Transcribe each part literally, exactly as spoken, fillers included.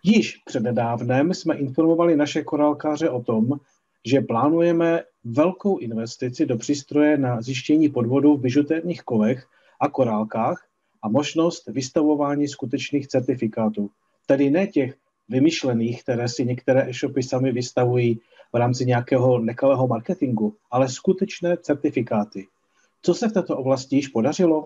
Již přednedávnem jsme informovali naše korálkáře o tom, že plánujeme velkou investici do přístroje na zjištění podvodu v bižutérních kovech a korálkách a možnost vystavování skutečných certifikátů. Tedy ne těch vymyšlených, které si některé e-shopy sami vystavují v rámci nějakého nekalého marketingu, ale skutečné certifikáty. Co se v této oblasti již podařilo?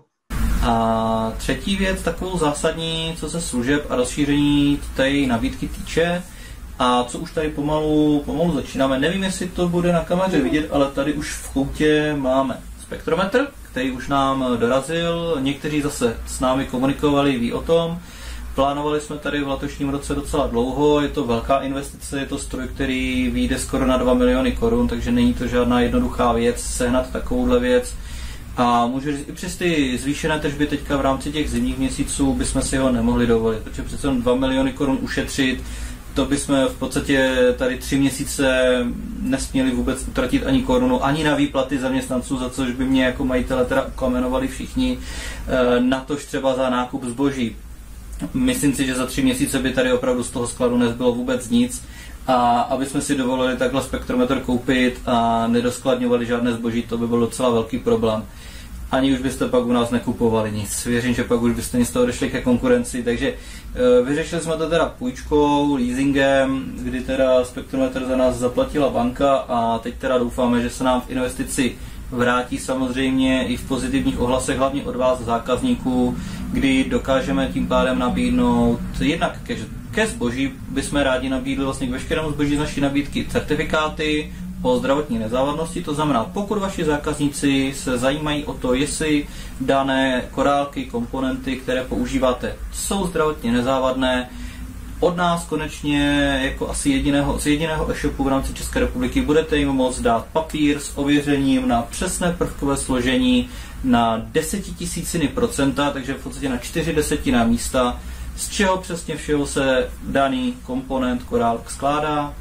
A třetí věc, takovou zásadní, co se služeb a rozšíření té nabídky týče, a co už tady pomalu, pomalu začínáme. Nevím, jestli to bude na kameře vidět, ale tady už v koutě máme spektrometr, který už nám dorazil. Někteří zase s námi komunikovali, ví o tom. Plánovali jsme tady v letošním roce docela dlouho, je to velká investice, je to stroj, který vyjde skoro na dva miliony korun, takže není to žádná jednoduchá věc sehnat takovouhle věc. A můžu říct, i přes ty zvýšené tržby teďka v rámci těch zimních měsíců bychom si ho nemohli dovolit, protože přece dva miliony korun ušetřit, to bychom v podstatě tady tři měsíce nesměli vůbec utratit ani korunu, ani na výplaty zaměstnanců, za což by mě jako majitele teda ukamenovali všichni, natož třeba za nákup zboží. Myslím si, že za tři měsíce by tady opravdu z toho skladu nezbylo vůbec nic, a aby jsme si dovolili takhle spektrometr koupit a nedoskladňovali žádné zboží, to by byl docela velký problém. Ani už byste pak u nás nekupovali nic. Věřím, že pak už byste nic z toho došli ke konkurenci, takže vyřešili jsme to teda půjčkou, leasingem, kdy teda spektrometr za nás zaplatila banka a teď teda doufáme, že se nám v investici vrátí samozřejmě i v pozitivních ohlasech, hlavně od vás zákazníků, kdy dokážeme tím pádem nabídnout jednak ke, ke zboží, bychom rádi nabídli vlastně k veškerému zboží z naší nabídky certifikáty o zdravotní nezávadnosti, to znamená, pokud vaši zákazníci se zajímají o to, jestli dané korálky, komponenty, které používáte, jsou zdravotně nezávadné, od nás konečně jako asi jediného, z jediného e-shopu v rámci České republiky budete jim moct dát papír s ověřením na přesné prvkové složení na desetitisíciny procenta, takže v podstatě na čtyři desetina místa, z čeho přesně všeho se daný komponent korálek skládá.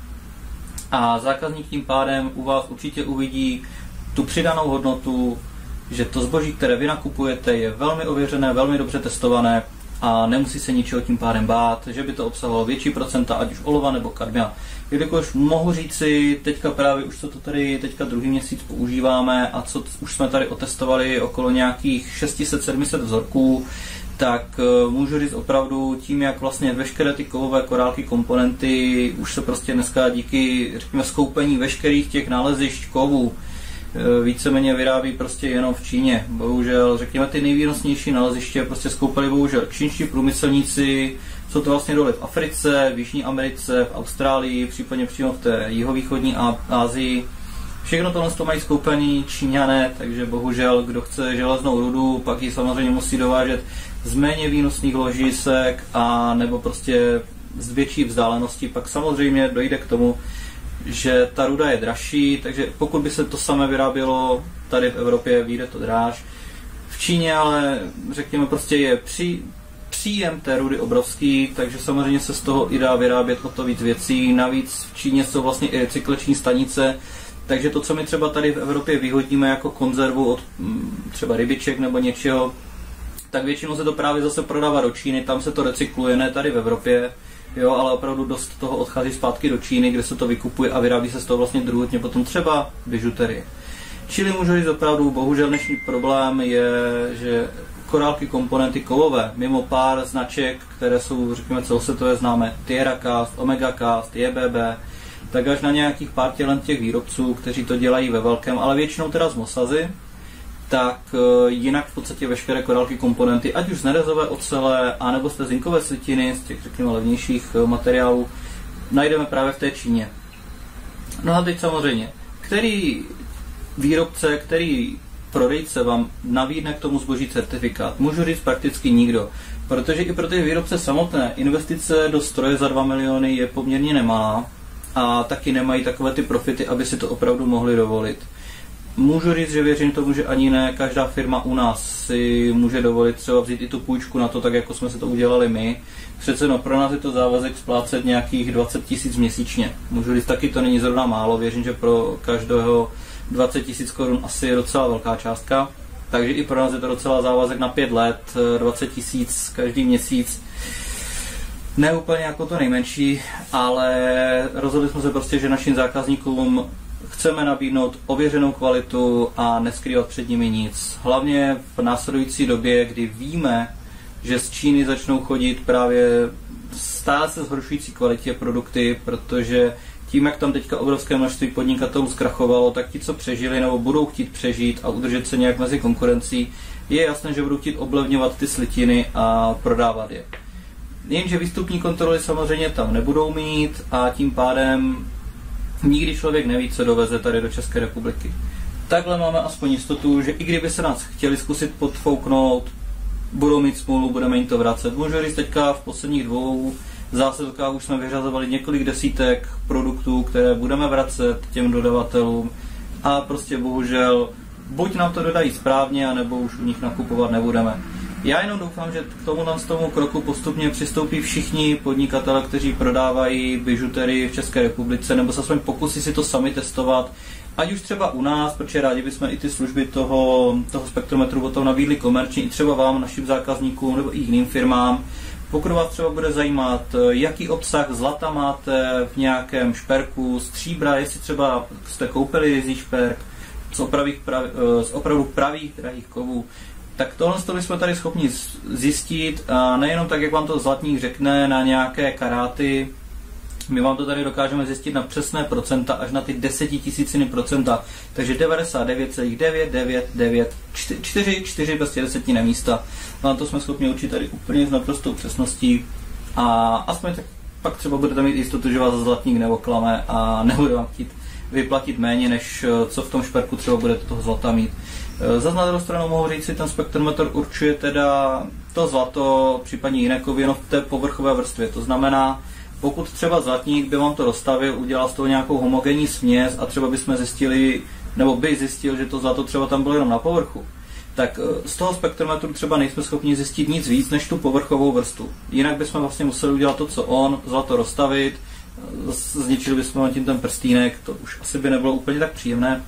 A zákazník tím pádem u vás určitě uvidí tu přidanou hodnotu, že to zboží, které vy nakupujete, je velmi ověřené, velmi dobře testované a nemusí se ničeho tím pádem bát, že by to obsahovalo větší procenta, ať už olova nebo kadmia. Jelikož mohu říci, teďka právě už co to tady teďka druhý měsíc používáme a co už jsme tady otestovali okolo nějakých šest set sedm set vzorků, tak uh, můžu říct opravdu tím, jak vlastně veškeré ty kovové korálky, komponenty už se prostě dneska díky, řekněme, skoupení veškerých těch nálezišť kovů uh, víceméně vyrábí prostě jenom v Číně. Bohužel, řekněme, ty nejvýnosnější naleziště prostě skoupili bohužel čínští průmyslníci, jsou to vlastně doly v Africe, v Jižní Americe, v Austrálii, případně přímo v té jihovýchodní Asii. Všechno tohle to mají skoupený Číňané, takže bohužel, kdo chce železnou rudu, pak ji samozřejmě musí dovážet z méně výnosných ložisek a nebo prostě z větší vzdálenosti, pak samozřejmě dojde k tomu, že ta ruda je dražší, takže pokud by se to samé vyrábělo tady v Evropě, vyjde to dráž. V Číně ale, řekněme, prostě je při, příjem té rudy obrovský, takže samozřejmě se z toho i dá vyrábět o to víc věcí. Navíc v Číně jsou vlastně i recyklační stanice, takže to, co my třeba tady v Evropě vyhodíme jako konzervu od třeba rybiček nebo něčeho, tak většinou se to právě zase prodává do Číny, tam se to recykluje, ne tady v Evropě, jo, ale opravdu dost toho odchází zpátky do Číny, kde se to vykupuje a vyrábí se z toho vlastně druhotně potom třeba bižuterie. Čili můžu říct opravdu, bohužel dnešní problém je, že korálky, komponenty kovové, mimo pár značek, které jsou, řekněme, celosvětově známé, TierraCast, OmegaCast, J B B, tak až na nějakých pár tělen těch výrobců, kteří to dělají ve velkém, ale většinou teda z Mosazy, tak jinak v podstatě veškeré korálky, komponenty, ať už z nerezové ocele, anebo z té zinkové slitiny, z těch, řekněme, levnějších materiálů, najdeme právě v té Číně. No a teď samozřejmě, který výrobce, který prodejce vám nabídne k tomu zboží certifikát? Můžu říct prakticky nikdo, protože i pro ty výrobce samotné investice do stroje za dva miliony je poměrně nemalá a taky nemají takové ty profity, aby si to opravdu mohli dovolit. Můžu říct, že věřím tomu, že ani ne každá firma u nás si může dovolit třeba vzít i tu půjčku na to, tak jako jsme se to udělali my. Přece no, pro nás je to závazek splácet nějakých dvacet tisíc měsíčně. Můžu říct, taky to není zrovna málo, věřím, že pro každého dvacet tisíc korun asi je docela velká částka. Takže i pro nás je to docela závazek na pět let, dvacet tisíc každý měsíc. ne úplně jako to nejmenší, ale rozhodli jsme se prostě, že našim zákazníkům chceme nabídnout ověřenou kvalitu a neskrývat před nimi nic. Hlavně v následující době, kdy víme, že z Číny začnou chodit právě stále se zhoršující kvalitě produkty, protože tím, jak tam teďka obrovské množství podnikatelů zkrachovalo, tak ti, co přežili nebo budou chtít přežít a udržet se nějak mezi konkurencí, je jasné, že budou chtít oblevňovat ty slitiny a prodávat je. Jenže výstupní kontroly samozřejmě tam nebudou mít a tím pádem nikdy člověk neví, co doveze tady do České republiky. Takhle máme aspoň jistotu, že i kdyby se nás chtěli zkusit podfouknout, budou mít smůlu, budeme jim to vracet. Můžu říct, teďka v posledních dvou zásilkách už jsme vyřazovali několik desítek produktů, které budeme vracet těm dodavatelům a prostě bohužel buď nám to dodají správně, anebo už u nich nakupovat nebudeme. Já jenom doufám, že k tomu z tomu kroku postupně přistoupí všichni podnikatele, kteří prodávají bižuterii v České republice, nebo se aspoň pokusí si to sami testovat, ať už třeba u nás, protože rádi bychom i ty služby toho, toho spektrometru potom nabídli komerčně, i třeba vám, našim zákazníkům nebo i jiným firmám. Pokud vás třeba bude zajímat, jaký obsah zlata máte v nějakém šperku, stříbra, jestli třeba jste koupili rizí šperk z, opravých prav, z opravdu pravých drahých kovů, tak tohle to jsme tady schopni zjistit a nejenom tak, jak vám to zlatník řekne na nějaké karáty, my vám to tady dokážeme zjistit na přesné procenta, až na ty desetitisíciny procenta, takže devadesát devět celá devět devět devět čtyři čtyři bez desetiny místa. No to jsme schopni učit tady úplně s naprostou přesností a aspoň tak pak třeba budete mít jistotu, že vás zlatník neoklame a nebude vám chtít vyplatit méně, než co v tom šperku třeba budete toho zlata mít. Zas na druhou stranu mohu říct si, ten spektrometr určuje teda to zlato, případně jiné kovy, jenom v té povrchové vrstvě. To znamená, pokud třeba zlatník by vám to rozstavil, udělal z toho nějakou homogenní směs a třeba bychom zjistili, nebo by zjistil, že to zlato třeba tam bylo jenom na povrchu, tak z toho spektrometru třeba nejsme schopni zjistit nic víc než tu povrchovou vrstvu. Jinak bychom vlastně museli udělat to, co on, zlato rozstavit, zničili bychom tím ten prstínek, to už asi by nebylo úplně tak příjemné,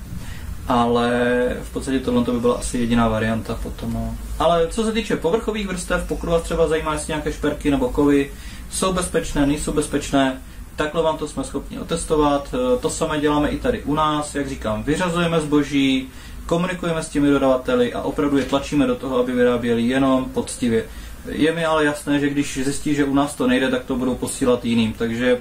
ale v podstatě tohle by byla asi jediná varianta potom. No. Ale co se týče povrchových vrstev, pokud vás třeba zajímá, jestli nějaké šperky nebo kovy jsou bezpečné, nejsou bezpečné, takhle vám to jsme schopni otestovat. To samé děláme i tady u nás, jak říkám, vyřazujeme zboží, komunikujeme s těmi dodavateli a opravdu je tlačíme do toho, aby vyráběli jenom poctivě. Je mi ale jasné, že když zjistí, že u nás to nejde, tak to budou posílat jiným, takže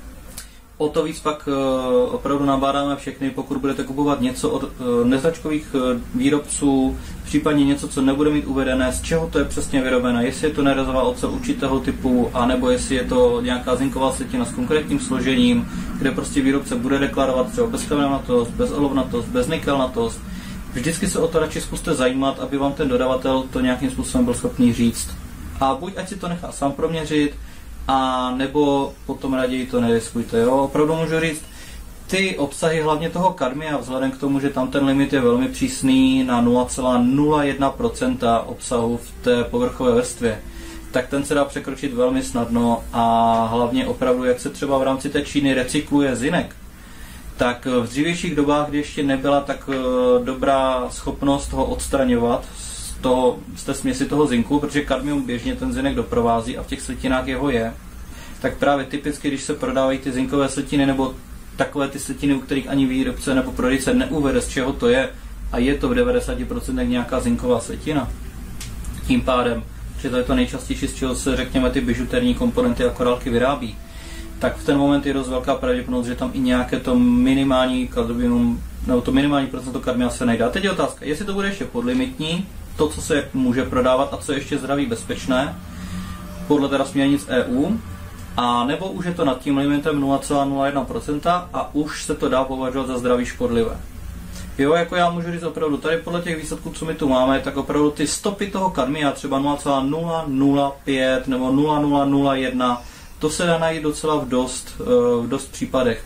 o to víc pak uh, opravdu nabádáme všechny, pokud budete kupovat něco od uh, neznačkových uh, výrobců, případně něco, co nebude mít uvedené, z čeho to je přesně vyrobené, jestli je to nerezová ocel určitého typu, anebo jestli je to nějaká zinková slitina s konkrétním složením, kde prostě výrobce bude deklarovat třeba bezkamennatost, bezolovnatost, beznikelnatost. Vždycky se o to radši zkuste zajímat, aby vám ten dodavatel to nějakým způsobem byl schopný říct. A buď ať si to nechá sám proměřit, a nebo potom raději to neriskujte. Jo? Opravdu můžu říct, ty obsahy hlavně toho kadmia, vzhledem k tomu, že tam ten limit je velmi přísný na nula celá nula jedna procenta obsahu v té povrchové vrstvě, tak ten se dá překročit velmi snadno a hlavně opravdu, jak se třeba v rámci té Číny recykluje zinek, tak v dřívějších dobách, kdy ještě nebyla tak dobrá schopnost ho odstraňovat z, toho, z té směsi toho zinku, protože kadmium běžně ten zinek doprovází a v těch slitinách jeho je, tak právě typicky, když se prodávají ty zinkové slitiny nebo takové ty slitiny, u kterých ani výrobce nebo prodejce neuvede, z čeho to je, a je to v devadesáti procentech nějaká zinková slitina, tím pádem, že to je to nejčastější, z čeho se, řekněme, ty bižuterní komponenty a korálky vyrábí, tak v ten moment je dost velká pravděpodobnost, že tam i nějaké to minimální kadmium, nebo to minimální procento kadmia se najde. A teď je otázka, jestli to bude ještě podlimitní, to, co se může prodávat a co je ještě zdraví bezpečné, podle teda směrnic E U, a nebo už je to nad tím limitem nula celá nula jedna procenta a už se to dá považovat za zdraví škodlivé. Jo, jako já můžu říct opravdu, tady podle těch výsledků, co my tu máme, tak opravdu ty stopy toho kadmia, třeba nula celá nula nula pět nebo nula celá nula nula jedna, to se dá najít docela v dost, v dost případech.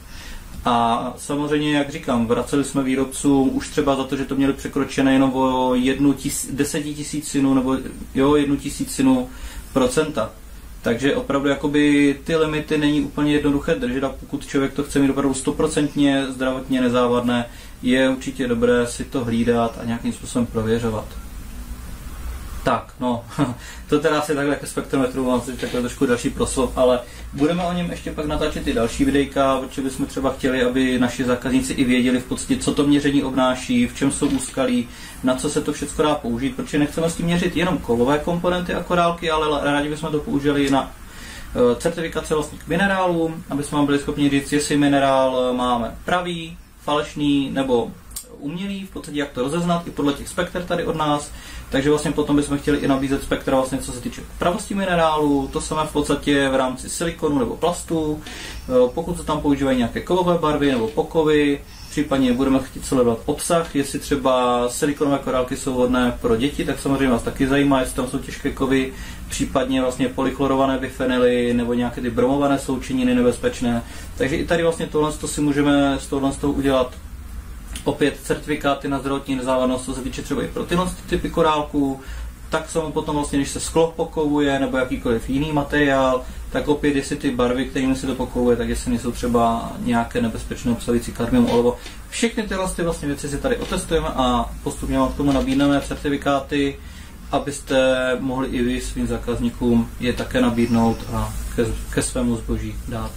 A samozřejmě, jak říkám, vraceli jsme výrobcům už třeba za to, že to měli překročené jenom o jednu tis, desetitisícinu nebo jo, jednu tisícinu procenta. Takže opravdu jakoby ty limity není úplně jednoduché držet a pokud člověk to chce mít opravdu stoprocentně zdravotně nezávadné, je určitě dobré si to hlídat a nějakým způsobem prověřovat. Tak, no, to teda asi takhle ke spektrometru, mám si takhle trošku další proslov, ale budeme o něm ještě pak natáčet i další videjka, protože bychom třeba chtěli, aby naši zákazníci i věděli v podstatě, co to měření obnáší, v čem jsou úskalí, na co se to všechno dá použít, protože nechceme s tím měřit jenom kovové komponenty a korálky, ale rádi bychom to použili na certifikace vlastních minerálů, aby jsme vám byli schopni říct, jestli minerál máme pravý, falešný nebo umělý, v podstatě jak to rozeznat i podle těch spekter tady od nás. Takže vlastně potom bychom chtěli i nabízet spektra vlastně co se týče pravosti minerálu, to samé v podstatě v rámci silikonu nebo plastu, pokud se tam používají nějaké kovové barvy nebo pokovy, případně budeme chtít sledovat obsah, jestli třeba silikonové korálky jsou vhodné pro děti, tak samozřejmě vás taky zajímá, jestli tam jsou těžké kovy, případně vlastně polychlorované bifenyly nebo nějaké ty bromované sloučeniny nebezpečné. Takže i tady vlastně tohle to si můžeme z tohle z toho udělat opět certifikáty na zdravotní nezávadnost, co se týče třeba i pro tyhle typy korálků, tak samo potom vlastně, když se sklo pokovuje nebo jakýkoliv jiný materiál, tak opět, jestli ty barvy, kterými se to pokovuje, tak jestli nejsou třeba nějaké nebezpečné obsahující kadmium, olovo. Všechny tyhle ty vlastně věci si tady otestujeme a postupně vám k tomu nabídneme certifikáty, abyste mohli i vy svým zákazníkům je také nabídnout a ke, ke svému zboží dát.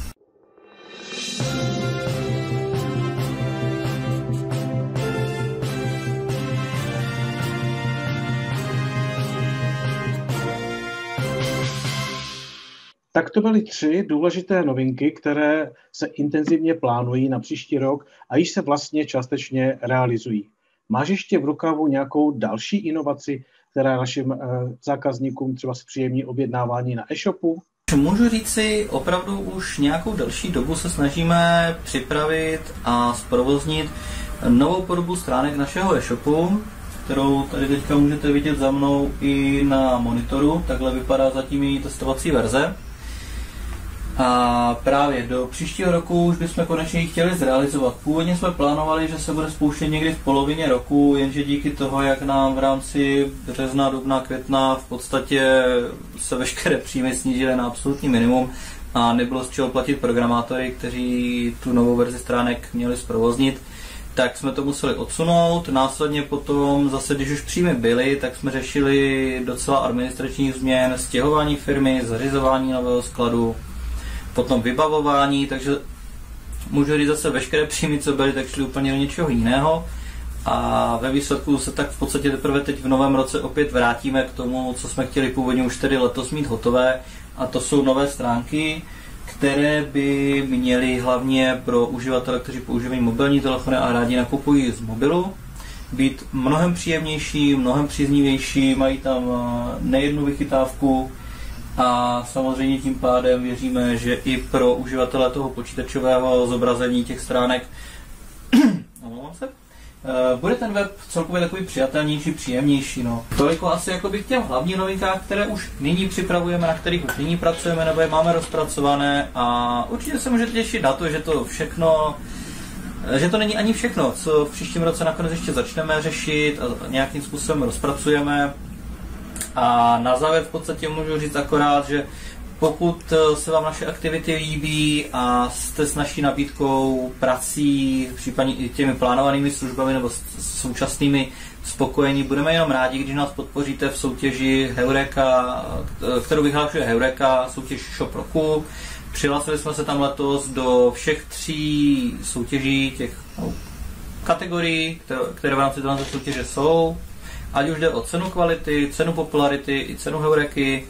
Tak to byly tři důležité novinky, které se intenzivně plánují na příští rok a již se vlastně částečně realizují. Máš ještě v rukávu nějakou další inovaci, která našim zákazníkům třeba zpříjemní objednávání na e-shopu? Můžu říci, opravdu už nějakou delší dobu se snažíme připravit a zprovoznit novou podobu stránek našeho e-shopu, kterou tady teďka můžete vidět za mnou i na monitoru. Takhle vypadá zatím její testovací verze. A právě do příštího roku už bychom konečně ji chtěli zrealizovat. Původně jsme plánovali, že se bude spouštět někdy v polovině roku, jenže díky toho, jak nám v rámci března, dubna, května v podstatě se veškeré příjmy snížily na absolutní minimum a nebylo z čeho platit programátory, kteří tu novou verzi stránek měli zprovoznit, tak jsme to museli odsunout. Následně potom zase, když už příjmy byly, tak jsme řešili docela administrativních změn, stěhování firmy, zařizování nového skladu, potom vybavování, takže můžu říct zase veškeré příjmy, co byly, tak šly úplně do něčeho jiného a ve výsledku se tak v podstatě teprve teď v novém roce opět vrátíme k tomu, co jsme chtěli původně už tedy letos mít hotové, a to jsou nové stránky, které by měly hlavně pro uživatele, kteří používají mobilní telefony a rádi nakupují z mobilu, být mnohem příjemnější, mnohem příznivější, mají tam nejednu vychytávku a samozřejmě tím pádem věříme, že i pro uživatele toho počítačového zobrazení těch stránek se, bude ten web celkově takový přijatelnější, příjemnější. No. Toliko asi jako bych těm hlavní novinkách, které už nyní připravujeme, na kterých už nyní pracujeme nebo je máme rozpracované, a určitě se můžete těšit na to, že to všechno, že to není ani všechno, co v příštím roce nakonec ještě začneme řešit a nějakým způsobem rozpracujeme. A na závěr v podstatě můžu říct akorát, že pokud se vám naše aktivity líbí a jste s naší nabídkou, prací, případně i těmi plánovanými službami nebo současnými spokojení, budeme jenom rádi, když nás podpoříte v soutěži Heureka, kterou vyhlašuje Heureka, soutěž Shop roku. Přihlásili jsme se tam letos do všech tří soutěží, těch no, kategorií, které, které v rámci této soutěže jsou. Ať už jde o cenu kvality, cenu popularity i cenu Heureky,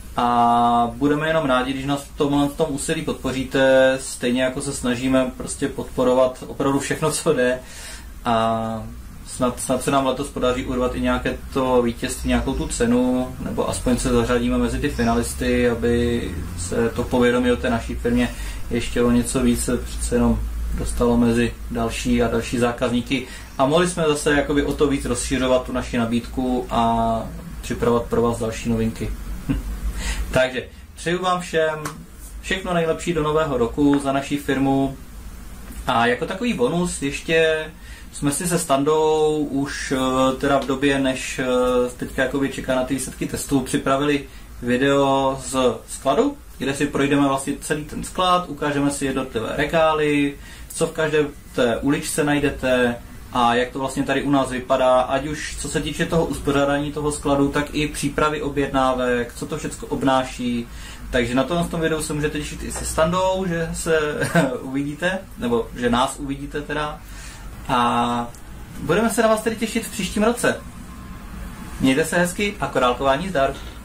a budeme jenom rádi, když nás v tom, v tom úsilí podpoříte, stejně jako se snažíme prostě podporovat opravdu všechno, co jde, a snad, snad se nám letos podaří urvat i nějaké to vítězství, nějakou tu cenu, nebo aspoň se zařadíme mezi ty finalisty, aby se to povědomí o té naší firmě ještě o něco více přece jenom dostalo mezi další a další zákazníky a mohli jsme zase jakoby o to víc rozšiřovat tu naši nabídku a připravovat pro vás další novinky. Takže přeju vám všem všechno nejlepší do nového roku za naší firmu, a jako takový bonus ještě jsme si se Standou už teda v době, než teďka jakoby čeká na ty výsledky testů, připravili video z skladu, kde si projdeme vlastně celý ten sklad, ukážeme si jednotlivé regály, co v každé té uličce najdete, a jak to vlastně tady u nás vypadá, ať už co se týče toho uspořádání toho skladu, tak i přípravy objednávek, co to všechno obnáší. Takže na tom, v tom videu se můžete těšit i se Standou, že se uvidíte, nebo že nás uvidíte teda. A budeme se na vás tedy těšit v příštím roce. Mějte se hezky a korálkování zdar.